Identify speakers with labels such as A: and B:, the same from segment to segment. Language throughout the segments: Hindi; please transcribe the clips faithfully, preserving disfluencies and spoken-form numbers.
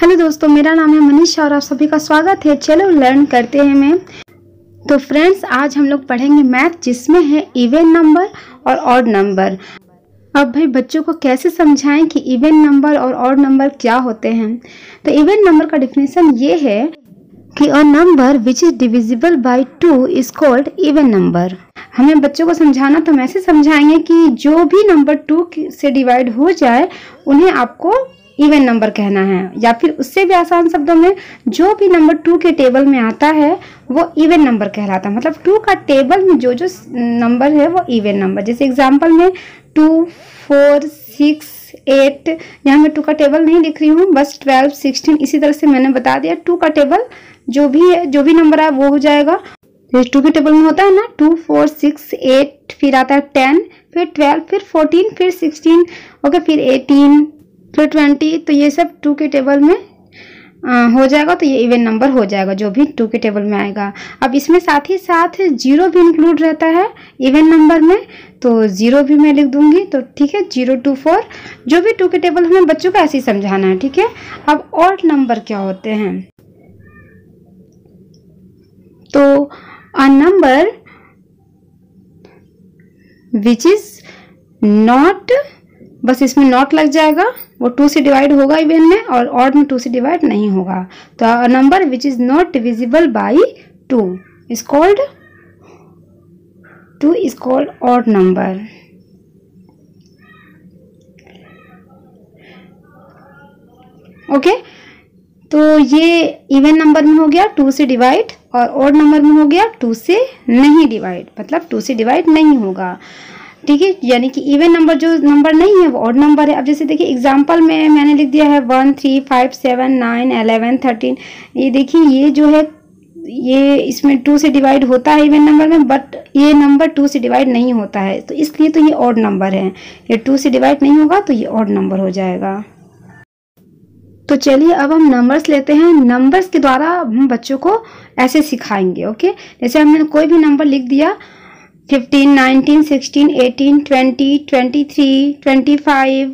A: हेलो दोस्तों, मेरा नाम है मनीषा और आप सभी का स्वागत है। चलो लर्न करते हैं मैं। तो फ्रेंड्स, आज हम लोग पढ़ेंगे मैथ जिसमें है इवन नंबर और ऑड नंबर। अब भाई बच्चों को कैसे समझाएं कि इवन नंबर और ऑड नंबर क्या होते हैं। तो इवन नंबर का डिफिनेशन ये है कि a number which is divisible by two is called even number. हमें बच्चों को समझाना तो हम ऐसे समझाएंगे कि जो भी नंबर टू से डिवाइड हो जाए उन्हें आपको इवन नंबर कहना है, या फिर उससे भी आसान शब्दों में जो भी नंबर टू के टेबल में आता है वो इवन नंबर कहलाता है। मतलब टू का टेबल में जो जो नंबर है वो इवन नंबर। जैसे एग्जांपल में टू, फोर, सिक्स, एट, यहाँ मैं टू का टेबल नहीं लिख रही हूँ, बस ट्वेल्व, सिक्सटीन, इसी तरह से मैंने बता दिया। टू का टेबल जो भी है, जो भी नंबर है वो हो जाएगा। टू के टेबल में होता है ना टू, फोर, सिक्स, एट, फिर आता है टेन, फिर ट्वेल्व, फिर फोर्टीन, फिर सिक्सटीन, ओके, फिर एटीन, फिर ट्वेंटी। तो ये सब टू के टेबल में आ, हो जाएगा। तो ये इवन नंबर हो जाएगा जो भी टू के टेबल में आएगा। अब इसमें साथ ही साथ जीरो भी इंक्लूड रहता है इवन नंबर में, तो जीरो भी मैं लिख दूंगी। तो ठीक है, जीरो टू फोर जो भी टू के टेबल हमें बच्चों को ऐसे ही समझाना है। ठीक है। अब ऑड नंबर क्या होते हैं? तो a number which is not, बस इसमें नॉट लग जाएगा, वो टू से डिवाइड होगा इवन में, और ऑड में टू से डिवाइड नहीं होगा। तो a number which is not divisible by two is called two is called odd number. Okay, तो ये इवन नंबर में हो गया टू से डिवाइड, और ऑड नंबर में हो गया टू से नहीं डिवाइड, मतलब टू से डिवाइड नहीं होगा। ठीक है, यानी कि इवन नंबर जो नंबर नहीं है वो ऑड नंबर है। अब जैसे देखिए एग्जांपल में मैंने लिख दिया है one, three, five, seven, nine, eleven, thirteen. ये देखिए ये जो है ये इसमें टू से डिवाइड होता है इवन नंबर में, बट ये नंबर टू से डिवाइड नहीं होता है, तो इसलिए तो ये ऑड नंबर है। ये टू से डिवाइड नहीं होगा तो ये ऑड नंबर हो जाएगा। तो चलिए अब हम नंबर्स लेते हैं। नंबर्स के द्वारा हम बच्चों को ऐसे सिखाएंगे। ओके, जैसे हमने कोई भी नंबर लिख दिया, fifteen, nineteen, sixteen, eighteen, twenty, twenty three, twenty five,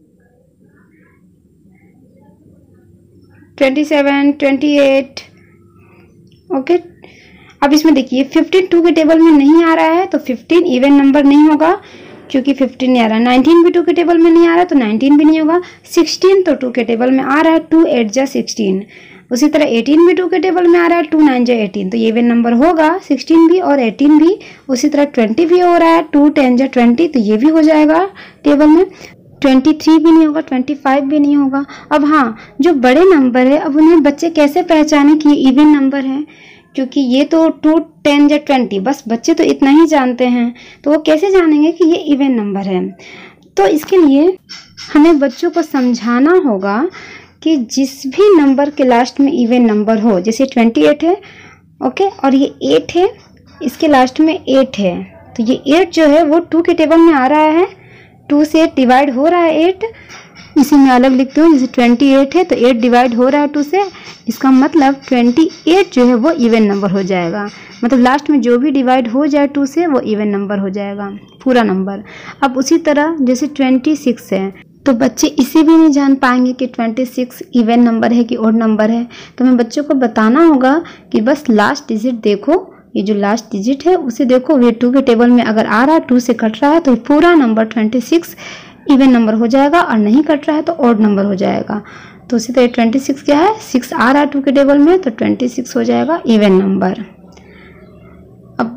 A: twenty seven, twenty eight. Okay, अब इसमें देखिए फिफ्टीन टू के टेबल में नहीं आ रहा है तो फिफ्टीन इवन नंबर नहीं होगा क्योंकि फिफ्टीन नहीं आ रहा है। नाइनटीन भी टू के टेबल में नहीं आ रहा है तो नाइनटीन भी नहीं होगा। सिक्सटीन तो टू के टेबल में आ रहा है, टू एट जा सिक्सटीन। उसी तरह एटीन भी टू के टेबल में आ रहा है, टू नाइन जा एटीन, तो ये इवन नंबर होगा सिक्सटीन भी और एटीन भी। उसी तरह ट्वेंटी भी हो रहा है, टू टेन जा ट्वेंटी, तो ये भी हो जाएगा टेबल में। ट्वेंटी थ्री भी नहीं होगा, ट्वेंटी फाइव भी नहीं होगा। अब हाँ, जो बड़े नंबर है अब उन्हें बच्चे कैसे पहचाने कि ये इवन नंबर है, क्योंकि ये तो टू टेन या ट्वेंटी, बस बच्चे तो इतना ही जानते हैं, तो वो कैसे जानेंगे कि ये इवन नंबर है। तो इसके लिए हमें बच्चों को समझाना होगा कि जिस भी नंबर के लास्ट में इवन नंबर हो, जैसे ट्वेंटी एट है, ओके, और ये एट है, इसके लास्ट में एट है, तो ये एट जो है वो टू के टेबल में आ रहा है, टू से एट डिवाइड हो रहा है एट। इसी में अलग लिखते हो, जैसे ट्वेंटी एट है तो एट डिवाइड हो रहा है टू से, इसका मतलब ट्वेंटी एट जो है वो इवन नंबर हो जाएगा। मतलब लास्ट में जो भी डिवाइड हो जाए टू से वो इवन नंबर हो जाएगा, पूरा नंबर। अब उसी तरह जैसे ट्वेंटी सिक्स है तो बच्चे इसे भी नहीं जान पाएंगे कि ट्वेंटी सिक्स इवन नंबर है कि ऑड नंबर है। तो हमें बच्चों को बताना होगा कि बस लास्ट डिजिट देखो, ये जो लास्ट डिजिट है उसे देखो, ये टू के टेबल में अगर आ रहा है, टू से कट रहा है तो पूरा number twenty six even number हो जाएगा, और नहीं कट रहा है तो ऑड नंबर हो जाएगा। तो उसी तरह ट्वेंटी सिक्स क्या है, सिक्स आ रहा है टू के टेबल में तो ट्वेंटी सिक्स हो जाएगा इवन नंबर। अब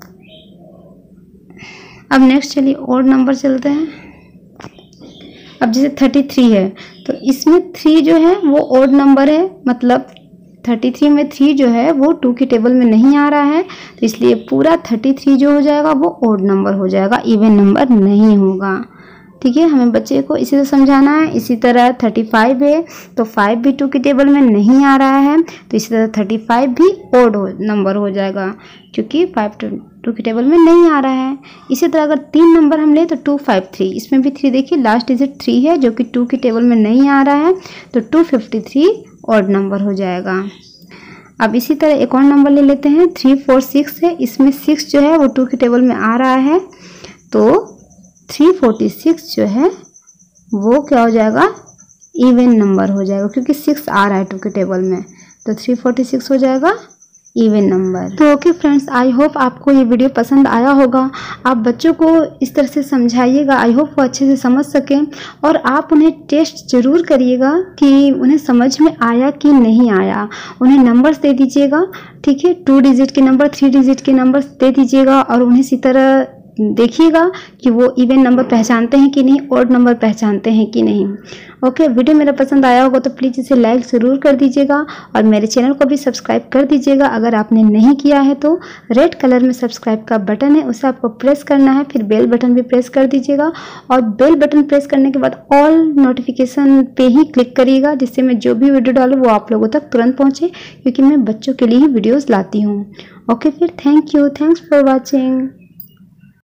A: अब नेक्स्ट चलिए ऑड नंबर चलते हैं। अब जैसे थर्टी थ्री है तो इसमें थ्री जो है वो ऑड नंबर है, मतलब थर्टी थ्री में थ्री जो है वो टू के टेबल में नहीं आ रहा है, तो इसलिए पूरा थर्टी थ्री जो हो जाएगा वो ऑड नंबर हो जाएगा, इवन नंबर नहीं होगा। ठीक है, हमें बच्चे को इसी से समझाना है। इसी तरह थर्टी फाइव है तो फाइव भी टू के टेबल में नहीं आ रहा है, तो इसी तरह थर्टी फाइव भी ऑड नंबर हो जाएगा क्योंकि फाइव टू के टेबल में नहीं आ रहा है। इसी तरह अगर तीन नंबर हम ले तो टू फाइव थ्री, इसमें भी थ्री देखिए लास्ट डिजिट थ्री है जो कि टू के टेबल में नहीं आ रहा है, तो two fifty three odd number हो जाएगा। अब इसी तरह एक और नंबर ले लेते हैं, थ्री फोर सिक्स है, इसमें सिक्स जो है वो टू के टेबल में आ रहा है, तो थ्री फोर्टी सिक्स जो है वो क्या हो जाएगा, इवन नंबर हो जाएगा, क्योंकि सिक्स आ रहा है टू के टेबल में, तो थ्री फोर्टी सिक्स हो जाएगा इवन नंबर। तो ओके फ्रेंड्स, आई होप आपको ये वीडियो पसंद आया होगा। आप बच्चों को इस तरह से समझाइएगा, आई होप वो अच्छे से समझ सकें, और आप उन्हें टेस्ट ज़रूर करिएगा कि उन्हें समझ में आया कि नहीं आया। उन्हें नंबर्स दे दीजिएगा, ठीक है, टू डिजिट के नंबर, थ्री डिजिट के नंबर्स दे दीजिएगा, और उन्हें इसी तरह देखिएगा कि वो इवन नंबर पहचानते हैं कि नहीं, ऑड नंबर पहचानते हैं कि नहीं। ओके, वीडियो मेरा पसंद आया होगा तो प्लीज़ इसे लाइक ज़रूर कर दीजिएगा, और मेरे चैनल को भी सब्सक्राइब कर दीजिएगा। अगर आपने नहीं किया है तो रेड कलर में सब्सक्राइब का बटन है, उसे आपको प्रेस करना है, फिर बेल बटन भी प्रेस कर दीजिएगा, और बेल बटन प्रेस करने के बाद ऑल नोटिफिकेशन पे ही क्लिक करिएगा, जिससे मैं जो भी वीडियो डालूँ वो आप लोगों तक तुरंत पहुँचे, क्योंकि मैं बच्चों के लिए ही वीडियोज़ लाती हूँ। ओके, फिर thank you, thanks for watching.